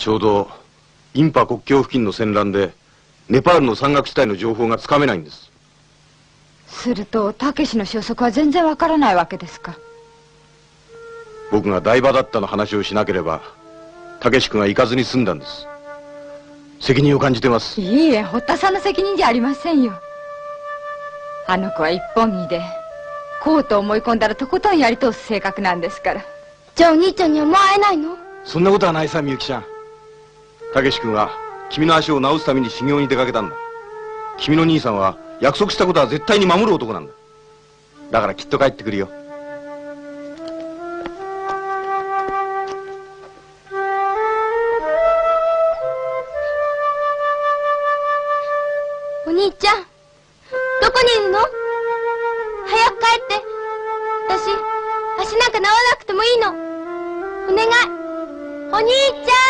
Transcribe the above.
ちょうどインパ国境付近の戦乱でネパールの山岳地帯の情報がつかめないんです。 するとたけしの消息は全然わからないわけですか？ 僕が台場だったの話をしなければたけし君は行かずに済んだんです。責任を感じてます。 いいえ、堀田さんの責任じゃありませんよ。あの子は一本気でこうと思い込んだらとことんやり通す性格なんですから。 じゃあお兄ちゃんにはもう会えないの？ そんなことはないさ、みゆきちゃん。たけし君は君の足を治すために修行に出かけたんだ。君の兄さんは約束したことは絶対に守る男なんだ。だからきっと帰ってくるよ。 お兄ちゃん、どこにいるの？早く帰って。私、足なんか治らなくてもいいの。お願い。お兄ちゃん。